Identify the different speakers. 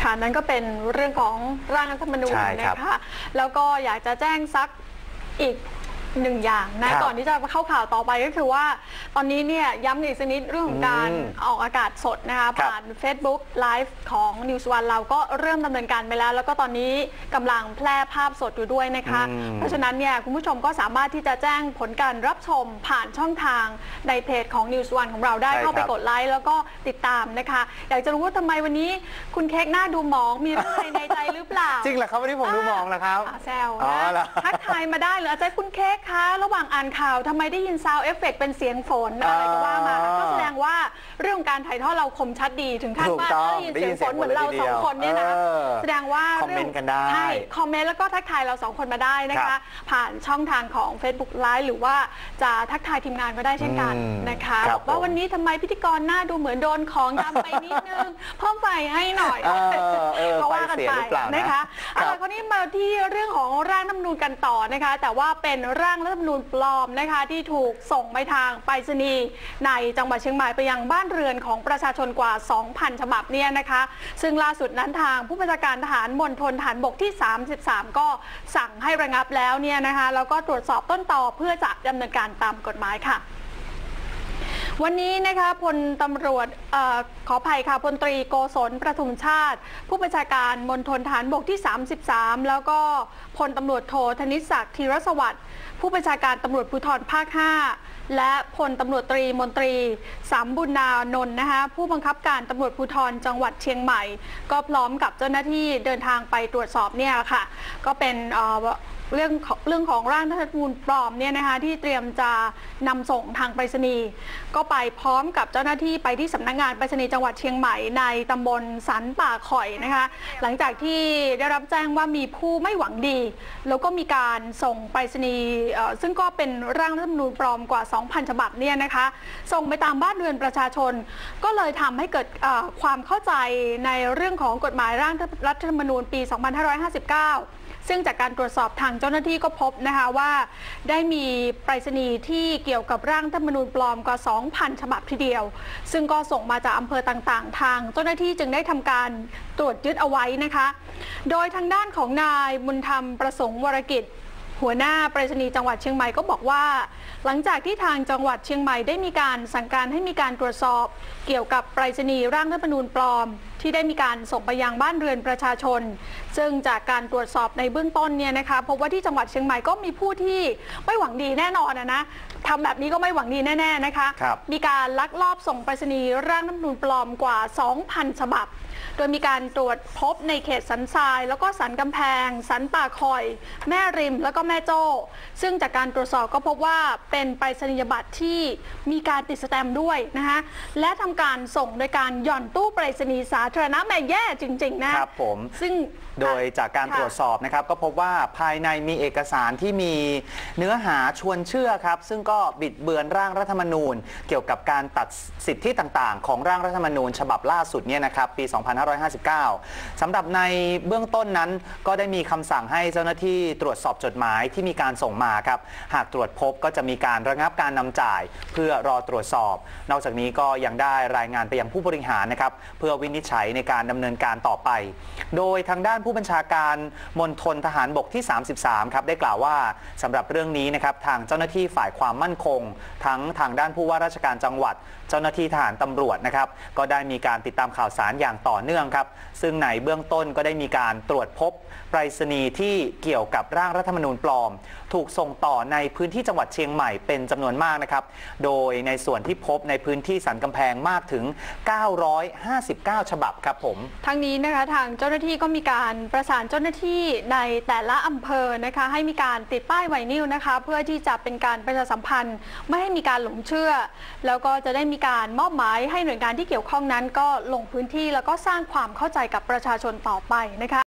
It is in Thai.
Speaker 1: ค่ะนั่นก็เป็นเรื่องของร่างรัฐธรรมนูญนะคะแล้วก็อยากจะแจ้งซักอีกหนึ่งอย่างนะก่อนที่จะเข้าข่าวต่อไปก็คือว่าตอนนี้เนี่ยย้ำอีกสักนิดเรื่องของการออกอากาศสดนะคะผ่าน Facebook Live ของ News One เราก็เริ่มดำเนินการไปแล้วแล้วก็ตอนนี้กำลังแพร่ภาพสดอยู่ด้วยนะคะเพราะฉะนั้นเนี่ยคุณผู้ชมก็สามารถที่จะแจ้งผลการรับชมผ่านช่องทางในเพจของ News One ของเราได้เข้าไปกดไลค์แล้วก็ติดตามนะคะอยากจะรู้ว่าทำไมวันนี้คุณเค้กหน้าดูหมองมีเรื่องอะไรในใจหรือเปล่า
Speaker 2: จริงเหรอครับวันนี้ผมดูหมองแล้วครับ
Speaker 1: แซวนะทักทายมาได้หรืออาจจะคุณเค้กคะระหว่างอ่านข่าวทำไมได้ยินซาวด์เอฟเฟกต์เป็นเสียงฝนอะไรก็ว่ามาก็แสดงว่าเรื่องการถ่ายทอดเราคมชัดดีถึงขั้นว่าได้ยินเสียงฝนเหมือนเราสองคนเนี่ยนะแสดงว่า
Speaker 2: คอมเมนต์กันได้
Speaker 1: ใช่คอมเมนต์แล้วก็ทักทายเราสองคนมาได้นะคะผ่านช่องทางของ Facebook Live หรือว่าจะทักทายทีมงานก็ได้เช่นกันนะคะบอกว่าวันนี้ทำไมพิธีกรหน้าดูเหมือนโดนของดำไปนิดนึงเพิ่มไฟให้หน่อยก็ว่ากันไปนะคะคราวนี้มาที่เรื่องของร่างรัฐธรรมนูญกันต่อนะคะแต่ว่าเป็นร่างรัฐธรรมนูญปลอมนะคะที่ถูกส่งไปทางไปรษณีย์ในจังหวัดเชียงใหม่ไปยังบ้านเรือนของประชาชนกว่า 2,000 ฉบับเนี่ยนะคะซึ่งล่าสุดนั้นทางผู้บัญชาการทหารมณฑลฐานบกที่ 33 ก็สั่งให้ระงับแล้วเนี่ยนะคะแล้วก็ตรวจสอบต้นตอเพื่อจะดำเนินการตามกฎหมายค่ะวันนี้นะคะพลตำรวจขออภัยค่ะพลตรีโกศลประทุมชาติผู้บัญชาการมณฑลฐานบกที่ 33 แล้วก็พลตำรวจโทธนิศักดิ์ธีรสวัสดิ์ผู้บัญชาการตำรวจภูธรภาค 5 และพลตำรวจตรีมนตรีสามบุญนานนท์นะคะผู้บังคับการตำรวจภูธรจังหวัดเชียงใหม่ก็พร้อมกับเจ้าหน้าที่เดินทางไปตรวจสอบเนี่ยค่ะก็เป็นเรื่องของร่างรัฐธรรมนูญปลอมเนี่ยนะคะที่เตรียมจะนำส่งทางไปรษณีย์ก็ไปพร้อมกับเจ้าหน้าที่ไปที่สำนักงานไปรษณีย์จังหวัดเชียงใหม่ในตำบลสันป่าข่อยนะคะหลังจากที่ได้รับแจ้งว่ามีผู้ไม่หวังดีแล้วก็มีการส่งไปรษณีย์ซึ่งก็เป็นร่างรัฐธรรมนูญปลอมกว่า 2,000 ฉบับเนี่ยนะคะส่งไปตามบ้านเรือนประชาชนก็เลยทำให้เกิดความเข้าใจในเรื่องของกฎหมายร่างรัฐธรรมนูญปี 2559ซึ่งจากการตรวจสอบทางเจ้าหน้าที่ก็พบนะคะว่าได้มีไปรษณีย์ที่เกี่ยวกับร่างรัฐธรรมนูญปลอมกว่า 2,000 ฉบับทีเดียวซึ่งก็ส่งมาจากอำเภอต่างๆทางเจ้าหน้าที่จึงได้ทำการตรวจยึดเอาไว้นะคะโดยทางด้านของนายบุญธรรมประสงค์วรกิจหัวหน้าไปรษณีย์จังหวัดเชียงใหม่ก็บอกว่าหลังจากที่ทางจังหวัดเชียงใหม่ได้มีการสั่งการให้มีการตรวจสอบเกี่ยวกับไปรษณีย์ร่างรัฐธรรมนูญปลอมที่ได้มีการส่งไปยังบ้านเรือนประชาชนซึ่งจากการตรวจสอบในเบื้องต้นเนี่ยนะคะพบว่าที่จังหวัดเชียงใหม่ก็มีผู้ที่ไม่หวังดีแน่นอนนะทำแบบนี้ก็ไม่หวังดีแน่ๆนะคะมีการลักลอบส่งไปรษณีย์ร่างรัฐธรรมนูญปลอมกว่า 2,000 ฉบับโดยมีการตรวจพบในเขตสันทรายแล้วก็สันกำแพงสันป่าคอยแม่ริมแล้วก็แม่โจ้ซึ่งจากการตรวจสอบก็พบว่าเป็นไปรษณียบัตรที่มีการติดสแตมป์ด้วยนะคะและทำการส่งโดยการหย่อนตู้ไปรษณีย์สาธารณะแม่แย่จริงๆนะครับ
Speaker 2: ผม
Speaker 1: ซึ่ง
Speaker 2: โดยจากการตรวจสอบนะครับก็พบว่าภายในมีเอกสารที่มีเนื้อหาชวนเชื่อครับซึ่งก็บิดเบือนร่างรัฐธรรมนูญเกี่ยวกับการตัดสิทธิต่างๆของร่างรัฐธรรมนูญฉบับล่าสุดเนี่ยนะครับปี 2559 สำหรับในเบื้องต้นนั้นก็ได้มีคำสั่งให้เจ้าหน้าที่ตรวจสอบจดหมายที่มีการส่งมาครับหากตรวจพบก็จะมีการระงับการนำจ่ายเพื่อรอตรวจสอบนอกจากนี้ก็ยังได้รายงานไปยังผู้บริหารนะครับเพื่อวินิจฉัยในการดำเนินการต่อไปโดยทางด้านผู้บัญชาการมณฑลทหารบกที่ 33 ครับได้กล่าวว่าสำหรับเรื่องนี้นะครับทางเจ้าหน้าที่ฝ่ายความมั่นคงทั้งทางด้านผู้ว่าราชการจังหวัดเจ้าหน้าที่ทหารตำรวจนะครับก็ได้มีการติดตามข่าวสารอย่างต่อเนื่องครับซึ่งในเบื้องต้นก็ได้มีการตรวจพบไปรษณีย์ที่เกี่ยวกับร่างรัฐธรรมนูญปลอมถูกส่งต่อในพื้นที่จังหวัดเชียงใหม่เป็นจำนวนมากนะครับโดยในส่วนที่พบในพื้นที่สันกำแพงมากถึง 959 ฉบับครับผม
Speaker 1: ทั้งนี้นะคะทางเจ้าหน้าที่ก็มีการประสานเจ้าหน้าที่ในแต่ละอำเภอนะคะให้มีการติดป้ายไวนิลนะคะเพื่อที่จะเป็นการประชาสัมพันธ์ไม่ให้มีการหลงเชื่อแล้วก็จะได้มีการมอบหมายให้หน่วยงานที่เกี่ยวข้องนั้นก็ลงพื้นที่แล้วก็สร้างความเข้าใจกับประชาชนต่อไปนะคะ